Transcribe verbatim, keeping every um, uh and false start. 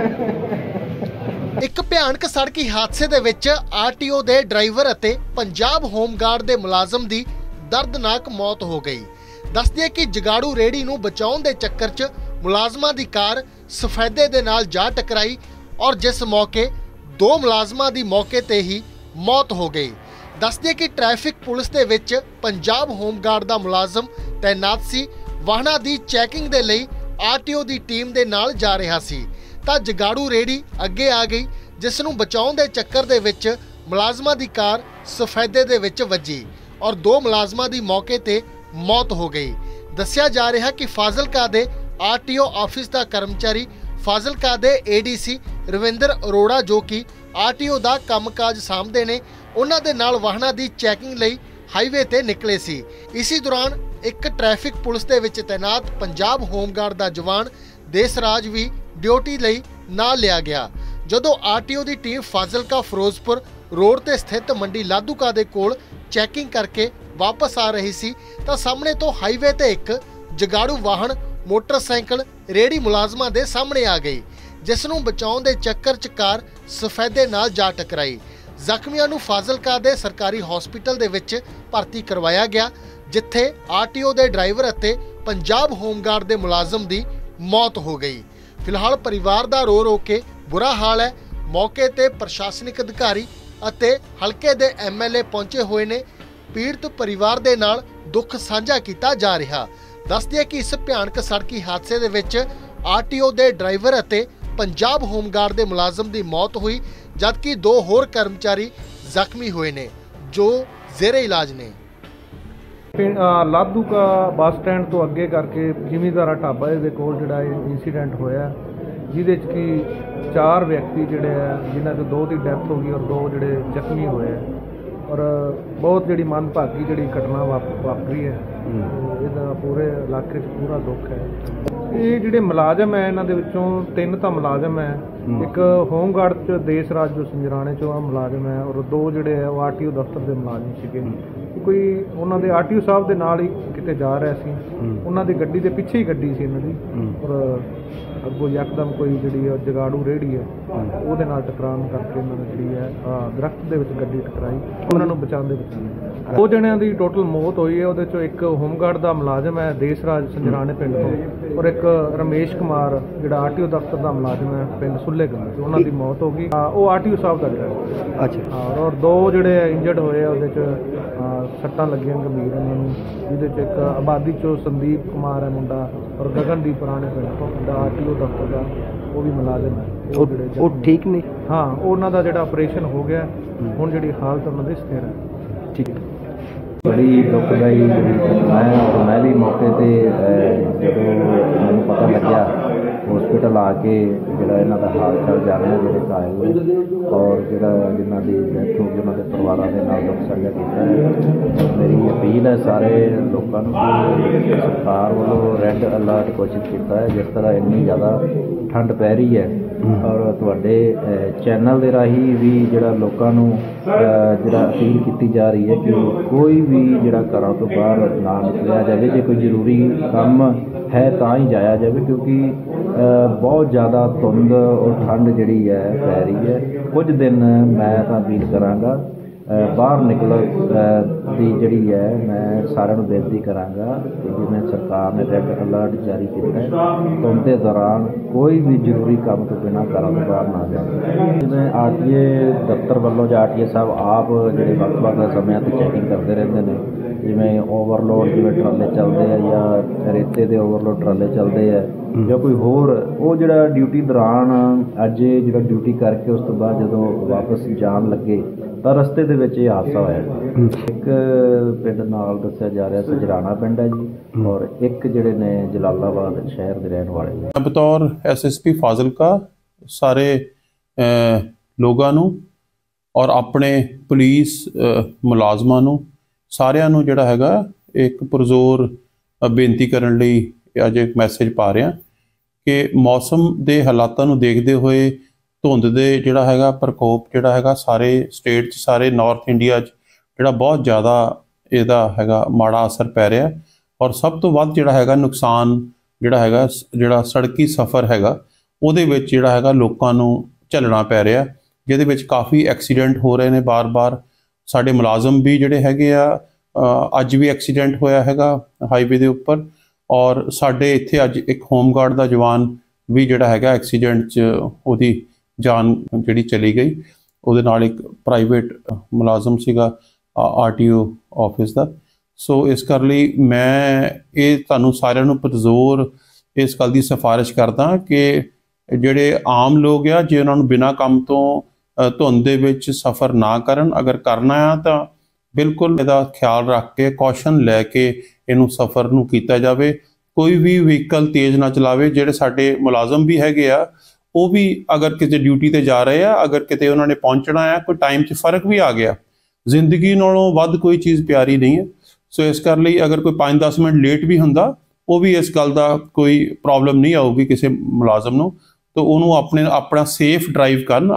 ਇੱਕ ਭਿਆਨਕ ਸੜਕੀ ਹਾਦਸੇ ਦੇ ਵਿੱਚ ਆਰਟੀਓ ਦੇ ਡਰਾਈਵਰ ਅਤੇ ਪੰਜਾਬ ਹੋਮਗਾਰਡ ਦੇ ਮੁਲਾਜ਼ਮ ਦੀ ਦਰਦਨਾਕ ਮੌਤ ਹੋ ਗਈ। ਦੱਸ ਦਈਏ ਕਿ ਜਗਾੜੂ ਰੇੜੀ ਨੂੰ ਬਚਾਉਣ ਦੇ ਚੱਕਰ 'ਚ ਮੁਲਾਜ਼ਮਾਂ ਦੀ ਕਾਰ ਸਫੈਦੇ ਦੇ ਨਾਲ ਜਾ ਟਕਰਾਈ ਔਰ ਜਿਸ ਮੌਕੇ ਦੋ ਮੁਲਾਜ਼ਮਾਂ ਦੀ ਮੌਕੇ ਤੇ ਹੀ ਮੌਤ ਹੋ ਗਈ। ਦੱਸ ਦਈਏ ਕਿ ਟ੍ਰੈਫਿਕ ਪੁਲਿਸ ਦੇ ਵਿੱਚ ਪੰਜਾਬ ਹੋਮਗਾਰਡ ਦਾ ਮੁਲਾਜ਼ਮ ਤੈਨਾਤ ਸੀ। ਵਾਹਨਾਂ ਦੀ ਚੈਕਿੰਗ ਦੇ ਲਈ ਆਰਟੀਓ ਦੀ ਟੀਮ ਦੇ ਨਾਲ ਜਾ ਰਿਹਾ ਸੀ ਤਾਂ ਜਗਾੜੂ ਰੇੜੀ ਅੱਗੇ ਆ ਗਈ, ਜਿਸ ਨੂੰ ਬਚਾਉਣ ਦੇ ਚੱਕਰ ਦੇ ਵਿੱਚ ਮੁਲਾਜ਼ਮਾਂ ਦੀ ਕਾਰ ਸਫੈਦੇ ਦੇ ਵਿੱਚ ਵੱਜੀ ਔਰ ਦੋ ਮੁਲਾਜ਼ਮਾਂ ਦੀ ਮੌਕੇ ਤੇ ਮੌਤ ਹੋ ਗਈ। ਦੱਸਿਆ ਜਾ ਰਿਹਾ ਕਿ ਫਾਜ਼ਿਲਕਾ ਦੇ ਆਰਟੀਓ ਆਫਿਸ ਦਾ ਕਰਮਚਾਰੀ ਫਾਜ਼ਿਲਕਾ ਦੇ ਏਡੀਸੀ ਰਵਿੰਦਰ ਅਰੋੜਾ ਜੋ ਕਿ ਆਰਟੀਓ ਦਾ ਕੰਮਕਾਜ ਸਾਂਭਦੇ ਨੇ, ਉਹਨਾਂ ਦੇ ਨਾਲ ਵਾਹਨਾਂ ਦੀ ਚੈਕਿੰਗ ਲਈ ਹਾਈਵੇ ਤੇ ਨਿਕਲੇ ਸੀ। ਇਸੇ ਦੌਰਾਨ ਇੱਕ ਟ੍ਰੈਫਿਕ ਪੁਲਿਸ ਦੇ ਵਿੱਚ ਤੈਨਾਤ ਪੰਜਾਬ ਹੋਮਗਾਰਡ ਦਾ ਜਵਾਨ ਦੇਸਰਾਜ ਵੀ ਡਿਊਟੀ ਲਈ ਨਾਲ ਲਿਆ ਗਿਆ। ਜਦੋਂ ਆਰਟੀਓ ਦੀ ਟੀਮ ਫਾਜ਼ਿਲਕਾ ਫਿਰੋਜ਼ਪੁਰ ਰੋਡ ਤੇ ਸਥਿਤ ਮੰਡੀ ਲਾਧੂਕਾ ਦੇ ਕੋਲ ਚੈਕਿੰਗ ਕਰਕੇ ਵਾਪਸ ਆ ਰਹੀ ਸੀ ਤਾਂ ਸਾਹਮਣੇ ਤੋਂ ਹਾਈਵੇ ਤੇ ਇੱਕ ਜਗਾੜੂ ਵਾਹਨ ਮੋਟਰਸਾਈਕਲ ਰੇੜੀ ਮੁਲਾਜ਼ਮਾਂ ਦੇ ਸਾਹਮਣੇ ਆ ਗਈ, ਜਿਸ ਨੂੰ ਬਚਾਉਣ ਦੇ ਚੱਕਰ 'ਚ ਕਾਰ ਸਫੈਦੇ ਨਾਲ ਜਾ ਟਕਰਾਈ। ਜ਼ਖਮੀਆਂ ਨੂੰ ਫਾਜ਼ਿਲਕਾ ਦੇ ਸਰਕਾਰੀ ਹਸਪਤਾਲ ਦੇ ਵਿੱਚ ਭਰਤੀ ਕਰਵਾਇਆ ਗਿਆ, ਜਿੱਥੇ ਆਰਟੀਓ ਦੇ ਡਰਾਈਵਰ ਅਤੇ ਪੰਜਾਬ ਹੋਮਗਾਰਡ ਦੇ ਮੁਲਾਜ਼ਮ ਦੀ ਮੌਤ ਹੋ ਗਈ। ਫਿਲਹਾਲ ਪਰਿਵਾਰ ਦਾ ਰੋ ਰੋ ਕੇ ਬੁਰਾ ਹਾਲ ਹੈ। ਮੌਕੇ ਤੇ ਪ੍ਰਸ਼ਾਸਨਿਕ ਅਧਿਕਾਰੀ ਅਤੇ ਹਲਕੇ ਦੇ ਐਮਐਲਏ ਪਹੁੰਚੇ ਹੋਏ ਨੇ। ਪੀੜਤ ਪਰਿਵਾਰ ਦੇ ਨਾਲ ਦੁੱਖ ਸਾਂਝਾ ਕੀਤਾ ਜਾ ਰਿਹਾ। ਦੱਸ ਦਈਏ ਕਿ ਇਸ ਭਿਆਨਕ ਸੜਕੀ ਹਾਦਸੇ ਦੇ ਵਿੱਚ ਆਰਟੀਓ ਦੇ ਡਰਾਈਵਰ ਅਤੇ ਪੰਜਾਬ ਹੋਮਗਾਰਡ ਦੇ ਮੁਲਾਜ਼ਮ ਦੀ ਮੌਤ ਹੋਈ, ਜਦਕਿ ਦੋ ਹੋਰ ਕਰਮਚਾਰੀ ਜ਼ਖਮੀ ਹੋਏ ਨੇ ਜੋ ਜ਼ੇਰੇ ਇਲਾਜ ਨੇ। ਲਾਧੂਕਾ ਬੱਸ ਸਟੈਂਡ ਤੋਂ ਅੱਗੇ ਕਰਕੇ ਜ਼ਿਮੀਂਦਾਰਾ ਢਾਬਾ ਦੇ ਕੋਲ ਜਿਹੜਾ ਇੰਸੀਡੈਂਟ ਹੋਇਆ, ਜਿਹਦੇ 'ਚ ਕਿ ਚਾਰ ਵਿਅਕਤੀ ਜਿਹੜੇ ਆ ਜਿਨ੍ਹਾਂ 'ਚੋਂ ਦੋ ਦੀ ਡੈਥ ਹੋ ਗਈ ਔਰ ਦੋ ਜਿਹੜੇ ਜ਼ਖਮੀ ਹੋਏ ਆ ਔਰ ਬਹੁਤ ਜਿਹੜੀ ਮੰਦਭਾਗੀ ਜਿਹੜੀ ਘਟਨਾ ਵਾਪਰੀ ਹੈ। ਇਹਦਾ ਪੂਰੇ ਇਲਾਕੇ 'ਚ ਪੂਰਾ ਦੁੱਖ ਹੈ। ਇਹ ਜਿਹੜੇ ਮੁਲਾਜ਼ਮ ਹੈ ਇਹਨਾਂ ਦੇ ਵਿੱਚੋਂ ਤਿੰਨ ਤਾਂ ਮੁਲਾਜ਼ਮ ਹੈ, ਇੱਕ ਹੋਮਗਾਰਡ 'ਚ ਦੇਸਰਾਜ ਜੋ ਸੰਜਰਾਣੇ 'ਚੋਂ ਆ ਮੁਲਾਜ਼ਮ ਹੈ ਔਰ ਦੋ ਜਿਹੜੇ ਆ ਉਹ ਆਰਟੀਓ ਦਫ਼ਤਰ ਦੇ ਮੁਲਾਜ਼ਮ ਸੀਗੇ। ਕੋਈ ਉਹਨਾਂ ਦੇ ਆਰਟੀਓ ਸਾਹਿਬ ਦੇ ਨਾਲ ਹੀ ਕਿਤੇ ਜਾ ਰਿਹਾ ਸੀ, ਉਹਨਾਂ ਦੀ ਗੱਡੀ ਦੇ ਪਿੱਛੇ ਹੀ ਗੱਡੀ ਸੀ ਇਹਨਾਂ ਦੀ ਔਰ ਅੱਗੋਂ ਯਕਦਮ ਕੋਈ ਜਿਹੜੀ ਜਗਾੜੂ ਰੇਹੜੀ ਹੈ ਉਹਦੇ ਨਾਲ ਟਕਰਾਉਣ ਕਰਕੇ ਇਹਨਾਂ ਨੇ ਜਿਹੜੀ ਹੈ ਦਰਖਤ ਦੇ ਵਿੱਚ ਗੱਡੀ ਟਕਰਾਈ, ਉਹਨਾਂ ਨੂੰ ਬਚਾਉਂਦੇ ਬਚਾਉਂਦੇ ਦੋ ਜਣਿਆਂ ਦੀ ਟੋਟਲ ਮੌਤ ਹੋਈ ਹੈ। ਉਹਦੇ 'ਚੋਂ ਇੱਕ ਹੋਮਗਾਰਡ ਦਾ ਮੁਲਾਜ਼ਮ ਹੈ ਦੇਸਰਾਜ ਸੰਜਰਾਣੇ ਪਿੰਡ ਤੋਂ ਔਰ ਇੱਕ ਰਮੇਸ਼ ਕੁਮਾਰ ਜਿਹੜਾ ਆਰਟੀਓ ਦਫ਼ਤਰ ਦਾ ਮੁਲਾਜ਼ਮ ਹੈ ਪਿੰਡ ਸੁੱਲੇਗੰਜ, ਉਹਨਾਂ ਦੀ ਮੌਤ ਹੋ ਗਈ। ਉਹ ਆਰਟੀਓ ਸਾਹਿਬ ਦਾ ਡਰਾਈਵਰ। ਅੱਛਾ। ਔਰ ਦੋ ਜਿਹੜੇ ਇੰਜਰਡ ਹੋਏ ਆ ਉਹਦੇ 'ਚ ਸੱਟਾਂ ਲੱਗੀਆਂ ਗੰਭੀਰ ਉਹਨਾਂ ਨੂੰ, ਜਿਹਦੇ 'ਚ ਇੱਕ ਆਬਾਦੀ 'ਚੋਂ ਸੰਦੀਪ ਕੁਮਾਰ ਹੈ ਮੁੰਡਾ ਔਰ ਗਗਨਦੀਪ ਪੁਰਾਣੇ ਪਿੰਡ ਤੋਂ ਦਾ ਆਰਟੀਓ ਦਫ਼ਤਰ ਦਾ ਉਹ ਵੀ ਮੁਲਾਜ਼ਮ ਹੈ। ਉਹ ਜਿਹੜੇ ਉਹ ਠੀਕ ਨੇ? ਹਾਂ, ਉਹਨਾਂ ਦਾ ਜਿਹੜਾ ਆਪਰੇਸ਼ਨ ਹੋ ਗਿਆ, ਹੁਣ ਜਿਹੜੀ ਹਾਲਤ ਉਹਨਾਂ ਦੀ ਸਥਿਰ ਹੈ। ਠੀਕ ਹੈ। बड़ी दुखदाई घटना है और मैं भी मौके पर जो मैं पता लग्या हॉस्पिटल आके जो इन्हों का हाल चाल जानना जोड़े घायल हुए और जो जिन्हों की डेथ हो गई उन्होंने परिवारों के नाल दुख साझा किया है। मेरी अपील है सारे लोगों को, सरकार वालों रैड अलर्ट घोषित किया है। जिस तरह इन्नी ज़्यादा ठंड पै रही है और तुहाडे चैनल के राही भी जिहड़ा लोकां नूं जिहड़ा अपील की जा रही है कि कोई भी जिहड़ा घरों तो बाहर ना निकलिया जाए, जो कोई जरूरी काम है तां ही जाया जाए, क्योंकि बहुत ज़्यादा धुंध और ठंड जिहड़ी है पै रही है। कुछ दिन मैं तां अपील करांगा बाहर निकल दी जिहड़ी है, मैं सारिਆਂ ਨੂੰ बेनती करांगा कि जिवें सरकार ने रैड अलर्ट जारी किया है, धुंध के दौरान कोई भी जरूरी काम तो बिना घरों तो बाहर ना जाए। जिवें आरटीए दफ्तर वालों जां आरटीए साहब आप जिहड़े वक्त-वक्त समय ते चैकिंग करते रहते हैं, जिवें ओवरलोड जिवें ट्राले चलते हैं या रेते के ओवरलोड ट्राले चलते हैं या कोई होर वो जिहड़ा ड्यूटी दौरान अज जिहड़ा ड्यूटी करके उस तो बाद जदों वापस जान लगे तो रस्ते दे विच ये हादसा होया। एक पिंड नाल दस्सिया जा रहा सजराना पिंड है जी और एक जिहड़े ने जलालाबाद शहर दे रहण वाले ने। बतौर एस एस पी फाजिलका सारे लोगों नूं और अपने पुलिस मुलाजमां नूं सारिਆਂ ਨੂੰ ਜਿਹੜਾ ਹੈਗਾ एक पुरजोर बेनती करने लई अज एक मैसेज पा रहा कि मौसम के हालातों को देखते हुए धुंध के जोड़ा है प्रकोप जोड़ा है सारे स्टेट सारे नॉर्थ इंडिया जोड़ा बहुत ज़्यादा इसका है माड़ा असर पै रहा और सब तो वध जोड़ा है नुकसान जोड़ा है जोड़ा सड़की सफ़र है ਉਹਦੇ ਵਿੱਚ ਜਿਹੜਾ ਹੈਗਾ ਲੋਕਾਂ ਨੂੰ ਝੱਲਣਾ ਪੈ ਰਿਹਾ, ਜਿਹਦੇ ਵਿੱਚ ਕਾਫੀ ਐਕਸੀਡੈਂਟ ਹੋ ਰਹੇ ਨੇ ਬਾਰ-ਬਾਰ। ਸਾਡੇ ਮੁਲਾਜ਼ਮ ਵੀ ਜਿਹੜੇ ਹੈਗੇ ਆ, ਅੱਜ ਵੀ ਐਕਸੀਡੈਂਟ ਹੋਇਆ ਹੈਗਾ ਹਾਈਵੇ ਦੇ ਉੱਪਰ, ਔਰ ਸਾਡੇ ਇੱਥੇ ਅੱਜ ਇੱਕ ਹੋਮਗਾਰਡ ਦਾ ਜਵਾਨ ਵੀ ਜਿਹੜਾ ਹੈਗਾ ਐਕਸੀਡੈਂਟ 'ਚ ਉਹਦੀ ਜਾਨ ਜਿਹੜੀ ਚਲੀ ਗਈ। ਉਹਦੇ ਨਾਲ ਇੱਕ ਪ੍ਰਾਈਵੇਟ ਮੁਲਾਜ਼ਮ ਸੀਗਾ ਆਰ ਟੀ ਓ ਆਫਿਸ ਦਾ। ਸੋ ਇਸ ਕਰ ਲਈ ਮੈਂ ਇਹ ਤੁਹਾਨੂੰ ਸਾਰਿਆਂ ਨੂੰ ਪੁਰਜ਼ੋਰ ਇਸ ਗੱਲ ਦੀ ਸਿਫਾਰਿਸ਼ ਕਰਦਾ ਕਿ ਜਿਹੜੇ ਆਮ ਲੋਕ ਆ, ਜੇ ਉਹਨਾਂ ਨੂੰ ਬਿਨਾਂ ਕੰਮ ਤੋਂ ਧੁੰਦ ਦੇ ਵਿੱਚ ਸਫ਼ਰ ਨਾ ਕਰਨ। ਅਗਰ ਕਰਨਾ ਆ ਤਾਂ ਬਿਲਕੁਲ ਇਹਦਾ ਖਿਆਲ ਰੱਖ ਕੇ, ਕੌਸ਼ਨ ਲੈ ਕੇ ਇਹਨੂੰ ਸਫ਼ਰ ਨੂੰ ਕੀਤਾ ਜਾਵੇ। ਕੋਈ ਵੀ ਵਹੀਕਲ ਤੇਜ਼ ਨਾ ਚਲਾਵੇ। ਜਿਹੜੇ ਸਾਡੇ ਮੁਲਾਜ਼ਮ ਵੀ ਹੈਗੇ ਆ, ਉਹ ਵੀ ਅਗਰ ਕਿਤੇ ਡਿਊਟੀ ਤੇ ਜਾ ਰਹੇ ਆ, ਅਗਰ ਕਿਤੇ ਉਹਨਾਂ ਨੇ ਪਹੁੰਚਣਾ ਆ, ਕੋਈ ਟਾਈਮ 'ਚ ਫਰਕ ਵੀ ਆ ਗਿਆ, ਜ਼ਿੰਦਗੀ ਨਾਲੋਂ ਵੱਧ ਕੋਈ ਚੀਜ਼ ਪਿਆਰੀ ਨਹੀਂ ਹੈ। ਸੋ ਇਸ ਕਰ ਲਈ ਅਗਰ ਕੋਈ ਪੰਜ ਦਸ ਮਿੰਟ ਲੇਟ ਵੀ ਹੁੰਦਾ, ਉਹ ਵੀ ਇਸ ਗੱਲ ਦਾ ਕੋਈ ਪ੍ਰੋਬਲਮ ਨਹੀਂ ਆਊਗੀ ਕਿਸੇ ਮੁਲਾਜ਼ਮ ਨੂੰ। ਤਾਂ ਉਹਨੂੰ ਆਪਣੇ ਆਪਣਾ ਸੇਫ ਡਰਾਈਵ ਕਰਨ।